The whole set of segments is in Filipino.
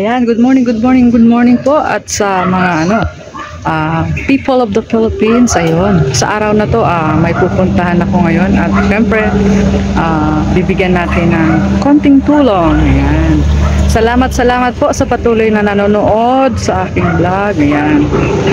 Ayan, good morning, good morning, good morning po at sa mga people of the Philippines. Ayun, sa araw na to may pupuntahan ako ngayon at syempre bibigyan natin ng konting tulong. Ayan. Salamat po sa patuloy na nanonood sa aking vlog. Ayan.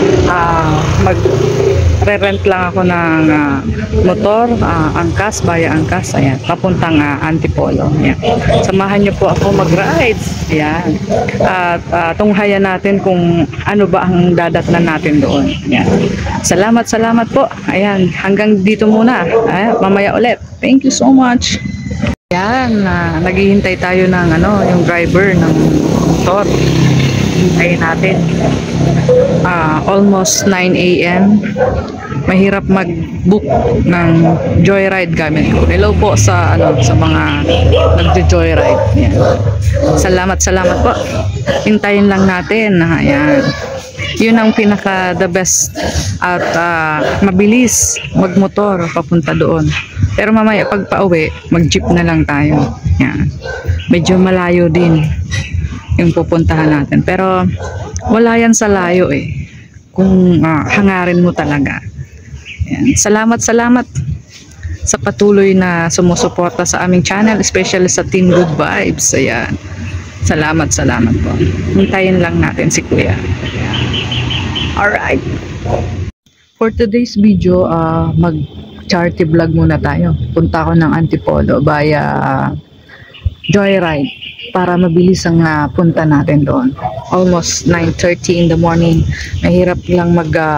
Mag-rent lang ako ng motor, angkas, via angkas. Ayan, papuntang Antipolo. Ayan. Samahan niyo po ako mag-rides. Ayan. At tunghayan natin kung ano ba ang dadatnan natin doon. Ayan. Salamat po. Ayan, hanggang dito muna. Ayan, mamaya ulit. Thank you so much. Ayan, naghihintay tayo ng yung driver ng motor. Hintayin natin. Almost 9 AM. Mahirap mag-book ng joyride gamit ko. Hello po sa mga nagjo-joyride. Ayan. Salamat po. Hintayin lang natin. Ayan. Yun ang pinaka the best at mabilis magmotor papunta doon. Pero mamaya pag pauwi, mag-jeep na lang tayo. Yan. Medyo malayo din yung pupuntahan natin. Pero wala yan sa layo kung hangarin mo talaga. Yan. Salamat sa patuloy na sumusuporta sa aming channel, especially sa Team Good Vibes. Ayan. Salamat po. Hintayin lang natin si Kuya. Alright. For today's video, mag-charity vlog muna tayo. Punta ako ng Antipolo via joyride para mabilis ang punta natin doon. Almost 9:30 in the morning. Mahirap lang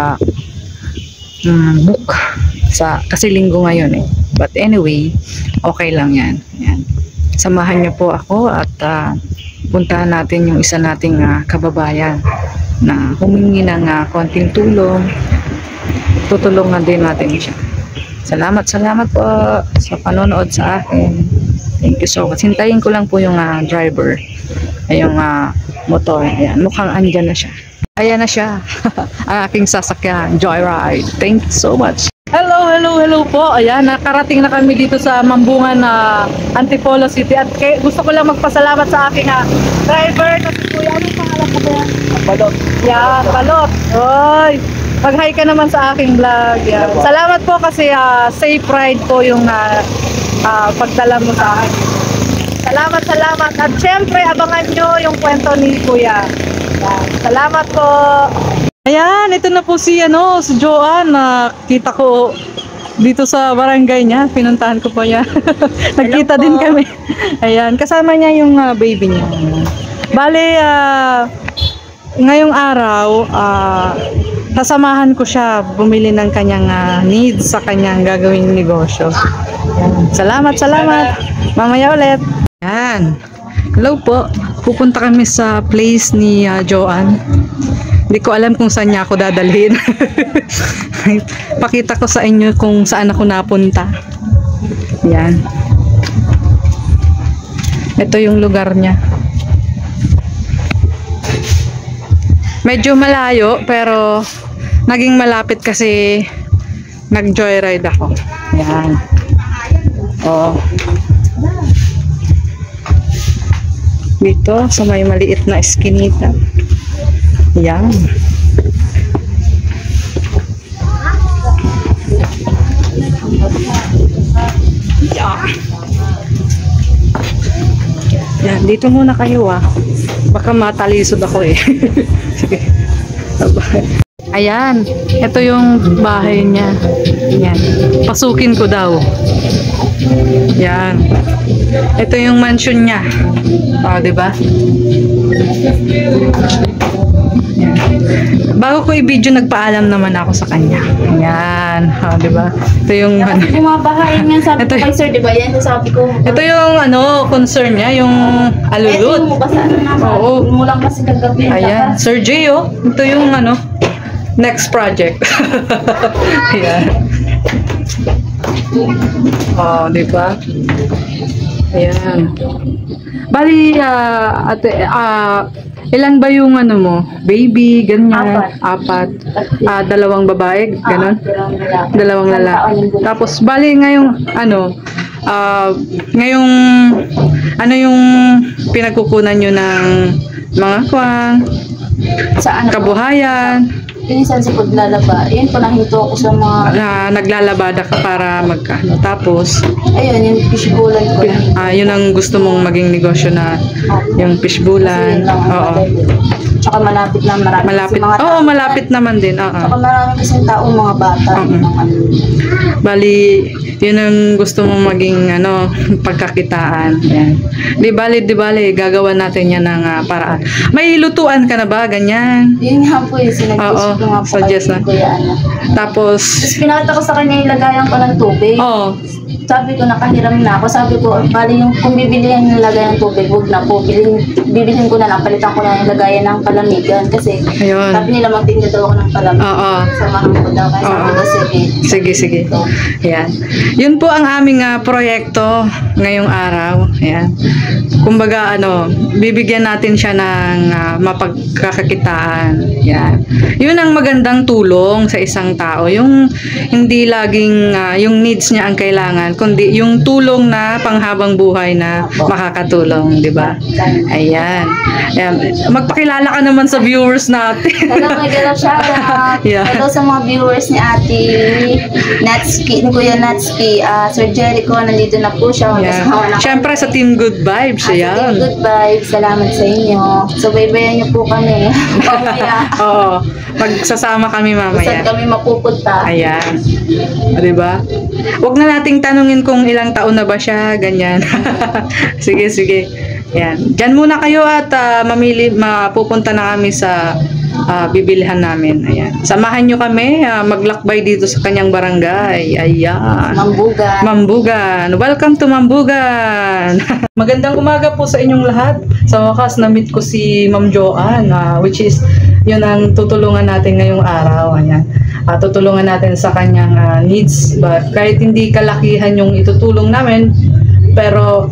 mag-book kasi linggo ngayon But anyway, okay lang yan. Yan. Samahan niyo po ako at puntahan natin yung isa nating kababayan na humingi ng konting tulong. Tutulungan din natin siya. Salamat po sa panonood sa akin. Thank you so much. Hintayin ko lang po yung driver, yung motor. Ayan, mukhang andyan na siya. Ayan na siya. Ang aking sasakyan, joyride. Thank you so much. Hello po. Ayan, nakarating na kami dito sa Mambungan Antipolo City at gusto ko lang magpasalamat sa aking driver na si Kuya. Anong pangalan ko ba yan? Balot. Yan, Balot. Oy, mag-hi ka naman sa aking vlog. Yan. Salamat po kasi safe ride po yung pagdala mo sa akin. Salamat. At syempre, abangan nyo yung kwento ni Kuya. Yan. Salamat po. Ayan, ito na po si Joanne. Kita ko dito sa barangay niya. Pinuntahan ko po niya. Nagkita din kami. Ayan, kasama niya yung baby niya. Bale, ngayong araw, sasamahan ko siya bumili ng kanyang needs sa kanyang gagawing negosyo. Ayan. Salamat. Mamaya ulit. Ayan. Hello po. Pupunta kami sa place ni Joanne. Hindi ko alam kung saan niya ako dadalhin. Pakita ko sa inyo kung saan ako napunta. Yan. Ito yung lugar niya. Medyo malayo pero naging malapit kasi nag-joyride ako. Yan. Oh. Dito sa may maliit na eskinita. Yan. Yan, dito muna kayo baka matalisod ako Sige. Ayan, ito yung bahay niya. Yan. Pasukin ko daw. Yan. Ito yung mansion niya. Diba? Yan. Bago ko i-video, nagpaalam naman ako sa kanya. Yan. Diba? Ito yung bumabahayan nga sabi ko kay sir, diba? Yan yung sabi ko. Ito yung concern niya, yung alulut. Oo. Mulang kasi kagabi. Ayan. Sir J, ito yung next project. Ayan. Diba? Ayan. Bali, ilan ba yung mo? Baby, ganyan? Apat. Dalawang babae, ganon? Dalawang lalaki. Tapos, bali ngayong, ngayong, yung pinagkukunan nyo ng mga kwang, Sa ano po? kabuhayan, Pinisan sa paglalaba. Yun po, nahinto ako sa mga, na naglalabada ka para magkano. Tapos, ayun, yung fishbowlan ko. yun ang gusto mong maging negosyo na yung Kasi fishbowlan. yun lang ang Oo. madali. Tsaka malapit lang marami. Malapit. Kasi mga Oo, tao- malapit naman din. Oo. Tsaka marami kasing tao, mga bata. Oo. Mga, Bali, yun ang gusto mong maging pagkakitaan. Yan. Di bali, gagawa natin yan ng paraan. May lutuan ka na ba? Ganyan. yun nga po yung Oo, sinag-gusto ko nga po suggest na. kay Kuya Ana. Tapos, Tapos pinakita ko sa kanya yung lagayan ko ng tubig. oh, Sabi ko, nakahiram na ako. Sabi ko, bali yung kung bibilihan ng lagayan ng tubig, huwag na po. Bibilhin ko na lang, palitan ko na yung lagayan ng palamigan. Kasi ayun. sabi nila magtinda daw ako ng palamig. Oo. Samahan ko daw. Kaya sabi ko, sige. Sige, sige. Yan. Yun po ang aming proyekto ngayong araw. Yan. Kumbaga, bibigyan natin siya ng mapagkakakitaan. Yan. Yun ang magandang tulong sa isang tao. Yung hindi laging yung needs niya ang kailangan, kundi yung tulong na panghabang buhay na makakatulong, di ba? Ayan. Ayan. Magpakilala ka naman sa viewers natin. Hello, may galaw siya. Yeah. Hello sa mga viewers ni Ate Natsuki, ni Kuya Natsuki. Sir Jericho, nandito na po siya. Yeah. Kasama na Siyempre kami. sa Team Good Vibes, Team ayan. Good Vibes, salamat sa inyo. So, baybayan niyo po kami. Mamaya. Oo. Magsasama kami Saan mamaya. kami mapupunta. Ayan. O, diba? Huwag na nating tanungin kung ilang taon na ba siya, ganyan. Sige, sige. Ayan. Diyan muna kayo at mapupunta na kami sa bibilihan namin. Ayan. Samahan nyo kami, maglakbay dito sa kanyang barangay. Ayan. Mambuga. Mambugan. Welcome to Mambugan. Magandang umaga po sa inyong lahat. Sa wakas, na-meet ko si Ma'am Joanne, which is, yun ang tutulungan natin ngayong araw. Ayan. Tutulungan natin sa kanyang needs. But kahit hindi kalakihan yung itutulong namin, pero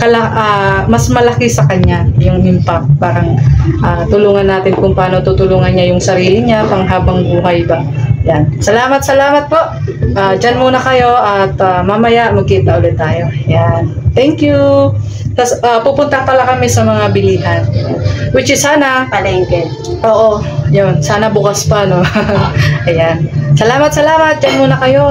mas malaki sa kanya yung impact. Parang tulungan natin kung paano tutulungan niya yung sarili niya panghabang buhay ba. Yan. Salamat po. Diyan muna kayo at mamaya magkita ulit tayo. Yan. Thank you. Tapos pupunta pala kami sa mga bilihan. Which is sana, Palengke. oo, yun. Sana bukas pa, no? Ayan. Salamat. Diyan muna kayo.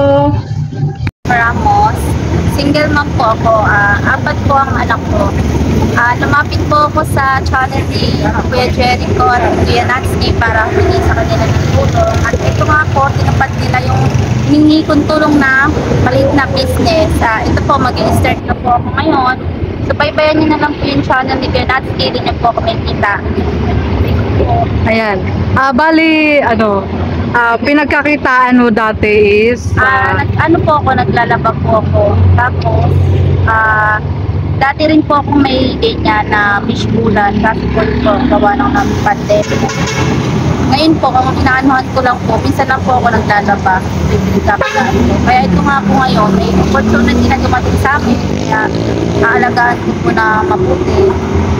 Ramos. Single mom po ako. 4 po ang anak ko. Lumapit po ako sa channel ni Kuya Jericho at Kuya Natsuki para humingi sa kanila ng tulong. At ito nga po, tinupad nila yung hiningi kong tulong na maliit na business. Ito po, mag-i-start na po ako ngayon. So, baybayan niyo na lang po yung channel ni Kuya Natsuki. Rin niyo po ako may kita. Ayan. Bali, pinagkakitaan mo dati is Naglalaba po ako. Tapos, dati rin po ako may ganyan na fishbowlan. Kasi po ito, gawa ng pandemic. Ngayon po, kung inaanuhan ko lang po, minsan lang po ako naglalaba. Kaya ito nga po ngayon, may opportunity na dumating sa amin. Kaya aalagaan ko po na mabuti.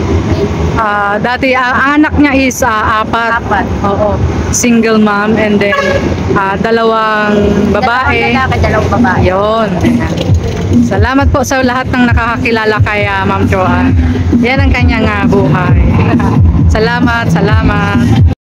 dati ang anak niya is 4. 4. Oo. Single mom and then 2 babae. Dalawang babae. Yun. Ayan. Salamat po sa lahat ng nakakakilala kay Ma'am Joanne. Yan ang kanyang buhay. Salamat.